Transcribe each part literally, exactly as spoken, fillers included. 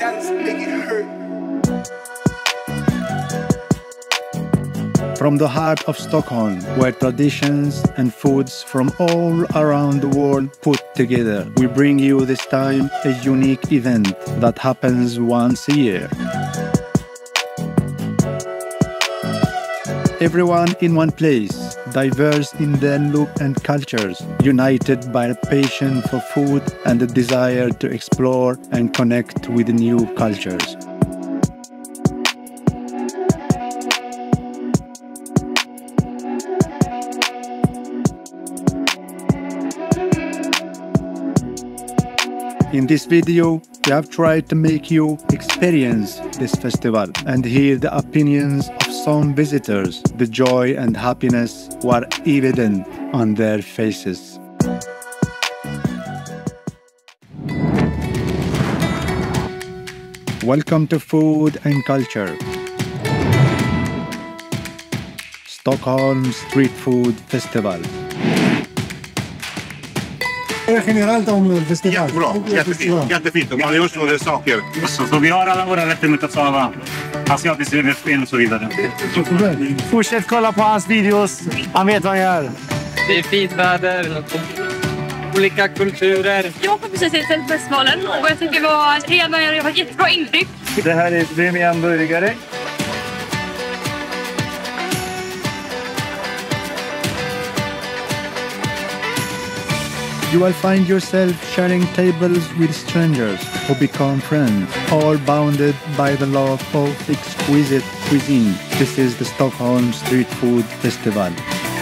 dance, make it hurt. From the heart of Stockholm, where traditions and foods from all around the world put together, we bring you this time a unique event that happens once a year. Everyone in one place, diverse in their look and cultures, united by a passion for food and a desire to explore and connect with new cultures. In this video, we have tried to make you experience this festival and hear the opinions of some visitors. The joy and happiness were evident on their faces. Welcome to Food and Culture. Stockholm Street Food Festival. Generellt om festival. Jättebra, jättefint, jättefint. Man gör sådana saker. Så, så vi har alla våra rätter med Tatsava, asiatiskt revspel och så vidare. Fortsätt kolla på hans videos. Han vet vad han gör. Det är fint väder, olika kulturer. Jag kom precis till festivalen och jag tycker det var redan det var ett jättebra intryck. Det här är premium burgare. You will find yourself sharing tables with strangers who become friends, all bounded by the love of exquisite cuisine. This is the Stockholm Street Food Festival.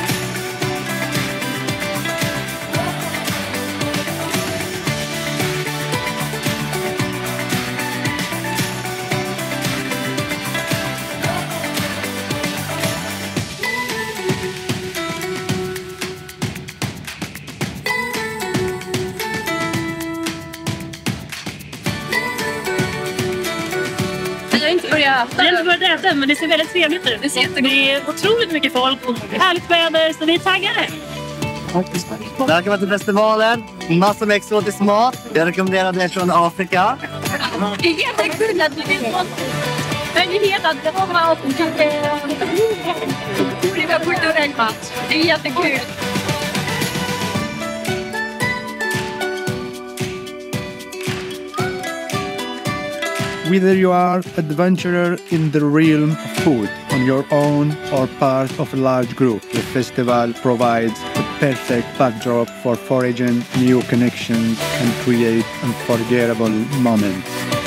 Vi har inte börjat äta, men det ser väldigt trevligt ut. Det ser jättegott. Det är otroligt mycket folk och härligt väder, så vi är taggade. Välkommen till festivalen. Massor med exotisk mat. Jag rekommenderar det från Afrika. Det är jättekul att vi vill ha möjlighet att komma och olika kulturell mat. Det är jättekul. Whether you are adventurer in the realm of food, on your own or part of a large group, the festival provides a perfect backdrop for forging new connections and create unforgettable moments.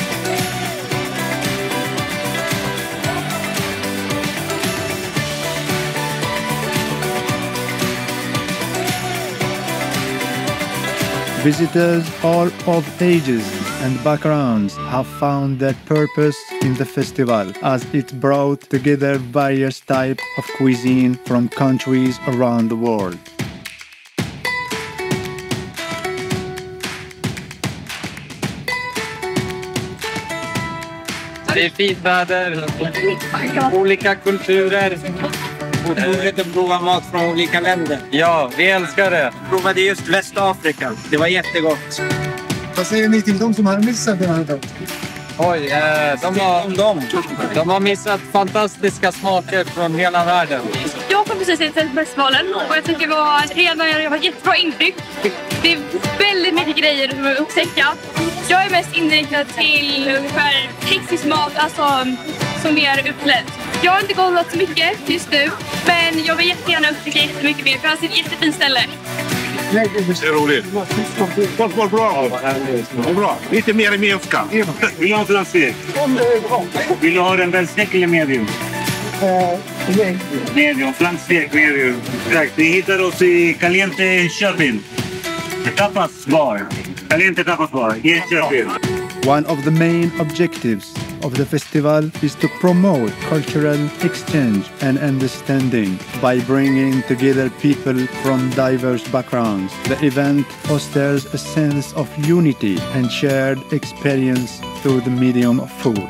Visitors all of ages and backgrounds have found their purpose in the festival, as it brought together various types of cuisine from countries around the world. Det är fint väder, olika kulturer. Otroligt att prova mat från olika länder. Ja, vi älskar det. Provade just Västafrika. Det var jättegott. Vad säger ni till dem som har missat den här dagen? Oj, eh, de, har, dem. de har missat fantastiska smaker från hela världen. Jag kom precis till festivalen och jag tycker det var redan det var ett jättebra intryck. Det är väldigt mycket grejer att upptäcka. Jag är mest inriktad till ungefär textisk mat, alltså som mer upplätt. Jag har inte kollat så mycket just nu, men jag vill jättegärna upptäcka jättemycket mer för det är ett jättefint ställe. Det är roligt. Folk var bra. Det är bra. Lite mer gemenskap. Vill du ha en flankstek? Vill du ha den välstekt eller medium? Medium, flankstek, medium. Exakt. Ni hittar oss i Caliente Köping. Tapas bar. Caliente tapas bar. I Köping. One of the main objectives of the festival is to promote cultural exchange and understanding by bringing together people from diverse backgrounds. The event fosters a sense of unity and shared experience through the medium of food.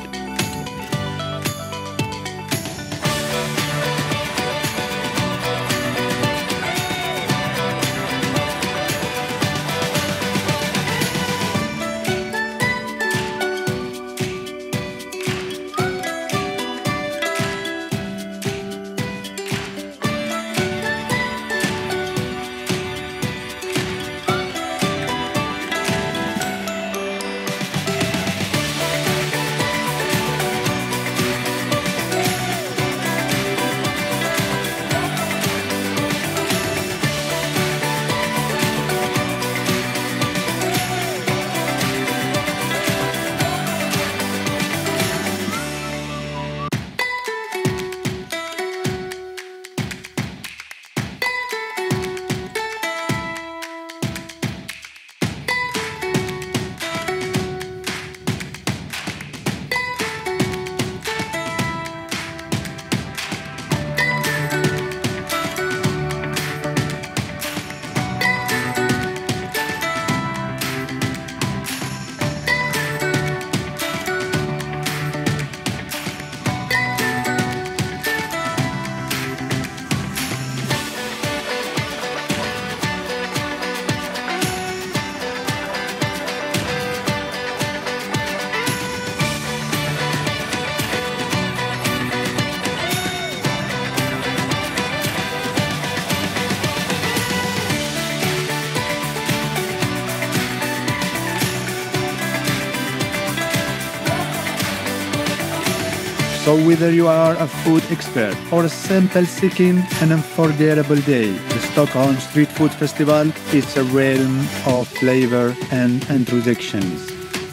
So whether you are a food expert or simply seeking an unforgettable day, the Stockholm Street Food Festival is a realm of flavor and introductions.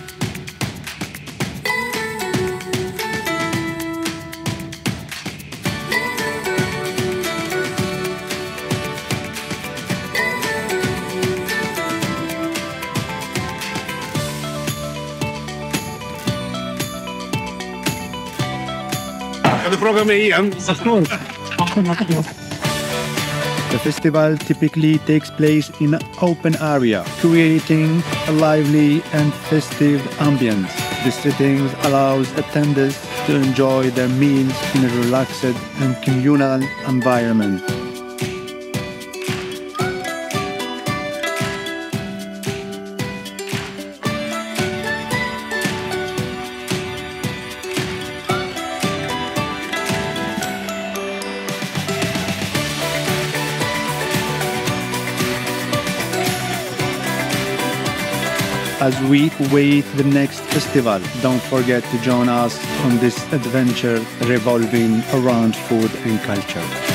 Kan du fråga mig igen? The festival typically takes place in an open area, creating a lively and festive ambience. The settings allows attendees to enjoy their meals in a relaxed and communal environment. As we await the next festival, don't forget to join us on this adventure revolving around food and culture.